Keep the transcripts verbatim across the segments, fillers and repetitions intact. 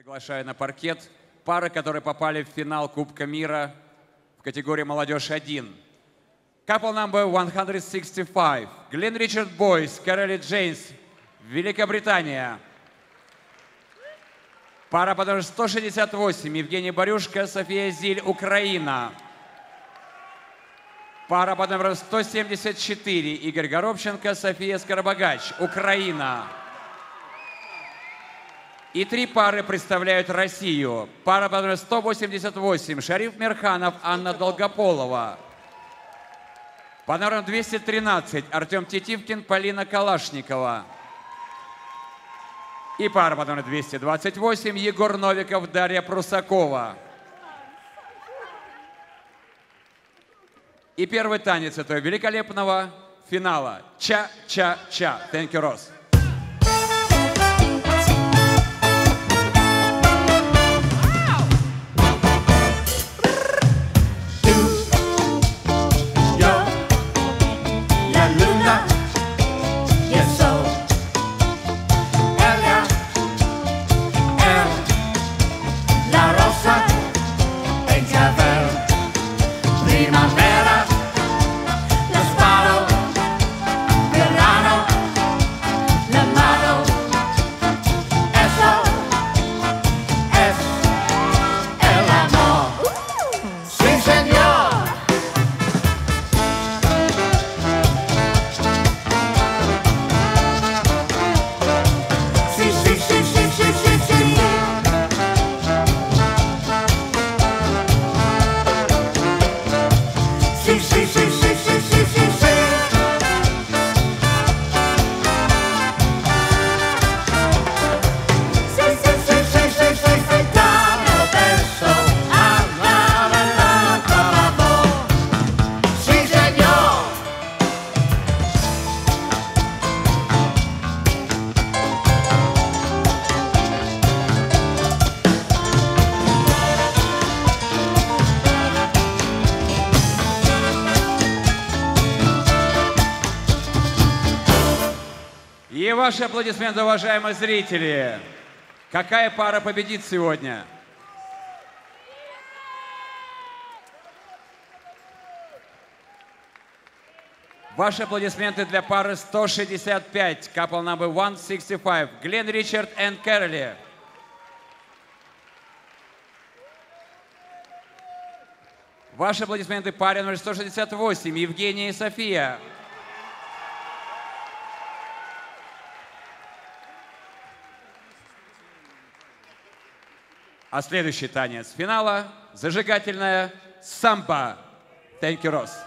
Приглашаю на паркет пары, которые попали в финал Кубка мира в категории «Молодежь один». Couple number one hundred sixty-five. Глен Ричард Бойс, Кэролин Джейнс, Великобритания. Пара под номером сто шестьдесят восемь. Евгений Борюшко, София Зиль, Украина. Пара под номером сто семьдесят четыре. Игорь Горобченко, София Скоробогач, Украина. И три пары представляют Россию. Пара под номером сто восемьдесят восемь. Шариф Мирханов, Анна Долгополова. Под номером двести тринадцать. Артем Тетивкин, Полина Калашникова. И пара под номером двести двадцать восемь. Егор Новиков, Дарья Прусакова. И первый танец этого великолепного финала. Ча-ча-ча. Thank you, Рос. И ваши аплодисменты, уважаемые зрители. Какая пара победит сегодня? Ваши аплодисменты для пары сто шестьдесят пять. Couple number one sixty-five. Глен Ричард и Кэроли. Ваши аплодисменты паре номер сто шестьдесят восемь. Евгения и София. А следующий танец финала – зажигательная самба. Thank you, Рос.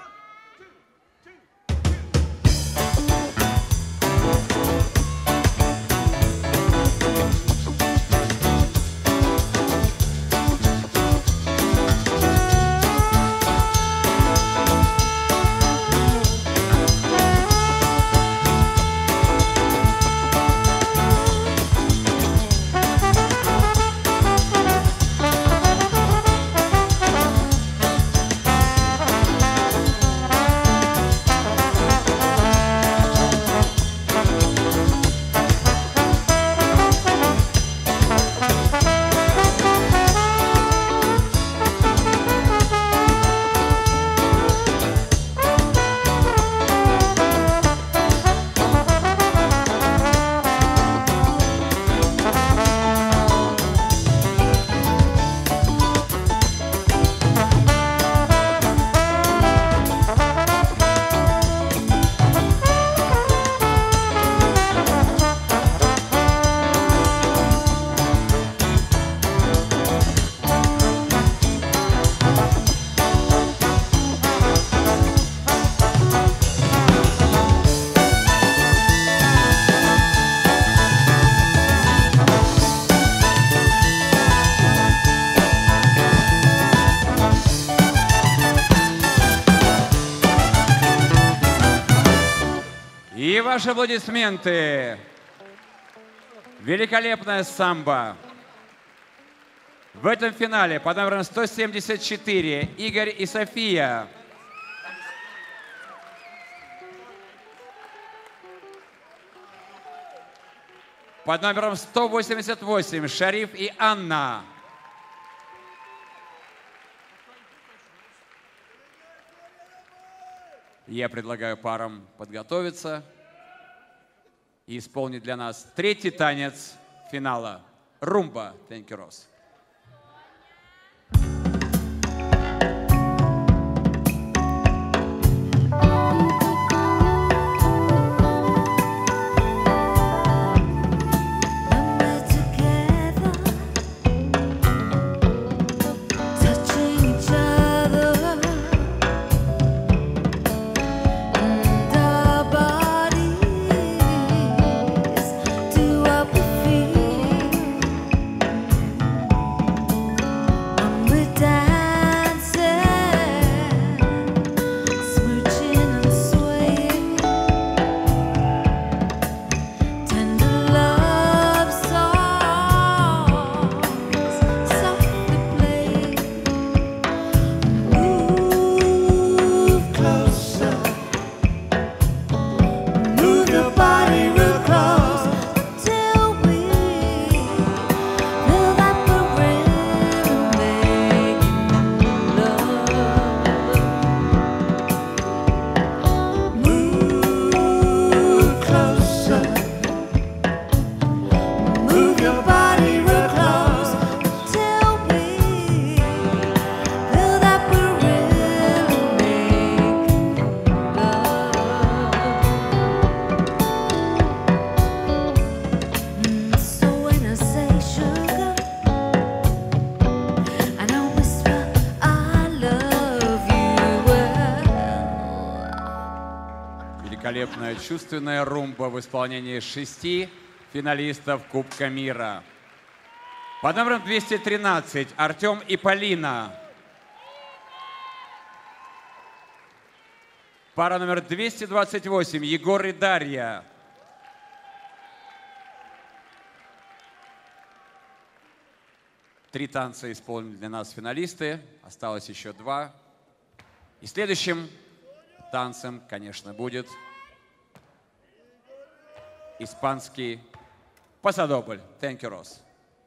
И ваши аплодисменты. Великолепная самба. В этом финале под номером сто семьдесят четыре Игорь и София. Под номером сто восемьдесят восемь Шариф и Анна. Я предлагаю парам подготовиться и исполнить для нас третий танец финала. Румба. Thank you, Ross. Великолепная чувственная румба в исполнении шести финалистов Кубка мира. Под номером двести тринадцать Артем и Полина. Пара номер двести двадцать восемь Егор и Дарья. Три танца исполнили для нас финалисты. Осталось еще два. И следующим танцем, конечно, будет испанский пасадобль. Thank you, Ross.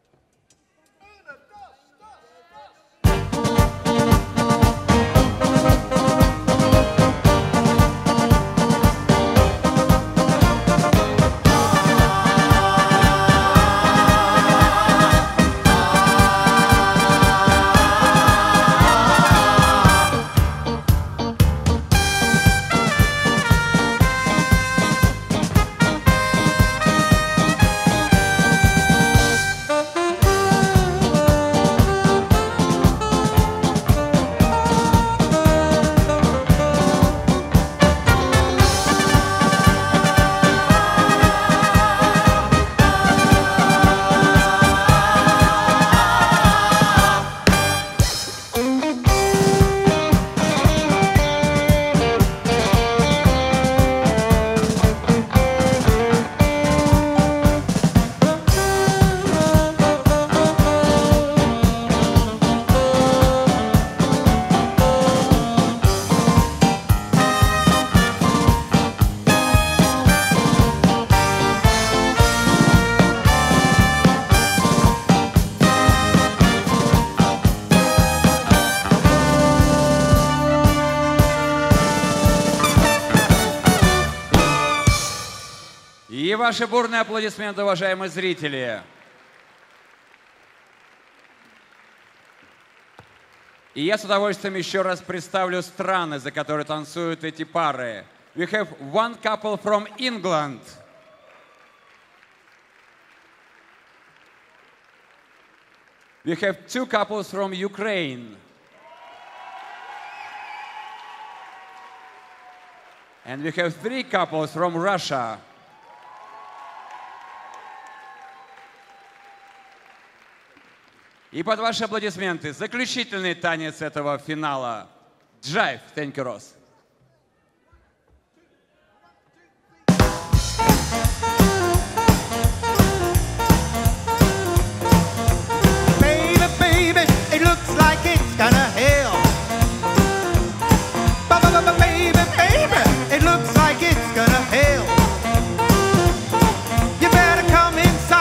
И ваши бурные аплодисменты, уважаемые зрители. И я с удовольствием еще раз представлю страны, за которые танцуют эти пары. We have one couple from England. We have two couples from Ukraine. And we have three couples from Russia. И под ваши аплодисменты заключительный танец этого финала. Jive. Thank you, Ross. Baby, baby, it looks like it's gonna hail. Baby, baby, it looks like it's gonna hail. You better come inside.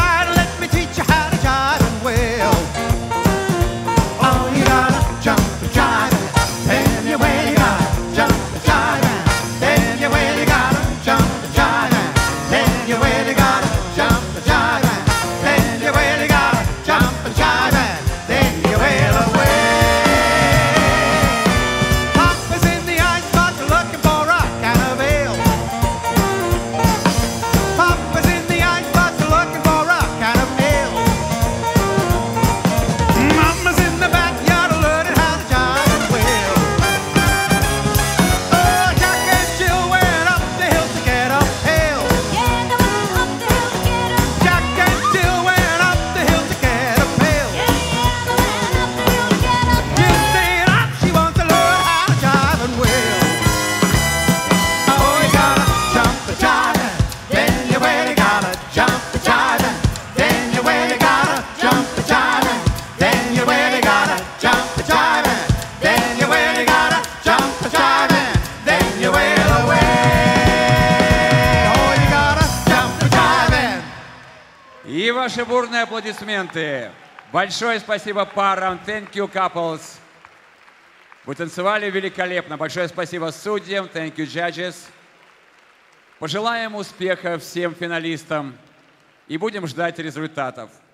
ваши бурные аплодисменты. Большое спасибо парам. Thank you, couples. Вы танцевали великолепно. Большое спасибо судьям. Thank you, judges. Пожелаем успеха всем финалистам и будем ждать результатов.